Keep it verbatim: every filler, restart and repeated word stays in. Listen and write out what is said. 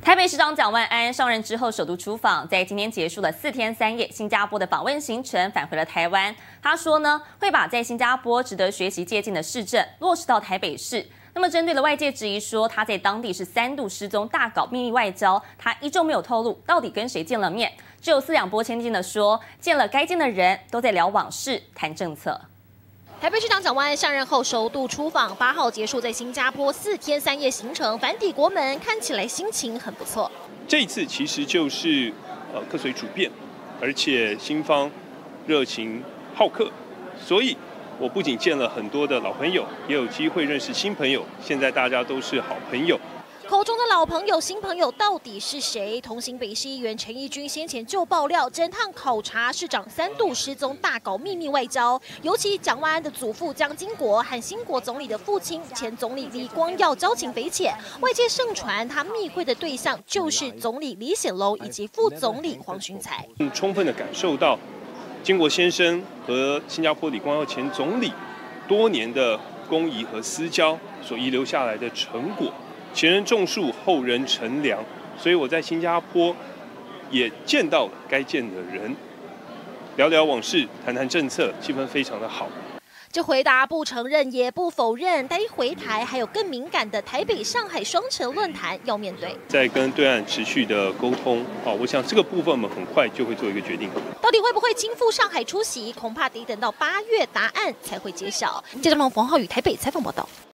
台北市长蒋万安上任之后首度出访，在今天结束了四天三夜新加坡的访问行程，返回了台湾。他说呢，会把在新加坡值得学习借鉴的市政落实到台北市。那么，针对了外界质疑说他在当地是三度失踪，大搞秘密外交，他依旧没有透露到底跟谁见了面，只有四两拨千斤的说，见了该见的人，都在聊往事、谈政策。 台北市长蒋万安上任后首度出访，八号结束在新加坡四天三夜行程，返抵国门，看起来心情很不错。 这一次其实就是呃客随主便，而且新方热情好客，所以我不仅见了很多的老朋友，也有机会认识新朋友。现在大家都是好朋友。 口中的老朋友、新朋友到底是谁？同行北市议员陈义军先前就爆料，整趟考察市长三度失踪，大搞秘密外交。尤其蒋万安的祖父江经国和新国总理的父亲前总理李光耀交情匪浅，外界盛传他密会的对象就是总理李显龙以及副总理黄循财。 充分的感受到经国先生和新加坡李光耀前总理多年的公谊和私交所遗留下来的成果。 前人种树，后人乘凉，所以我在新加坡也见到了该见的人，聊聊往事，谈谈政策，气氛非常的好。 这回答不承认也不否认，但一回台还有更敏感的台北、上海双城论坛要面对。 在跟对岸持续的沟通，啊，我想这个部分我们很快就会做一个决定。 到底会不会亲赴上海出席，恐怕得等到八月答案才会揭晓。记者冯浩宇台北采访报道。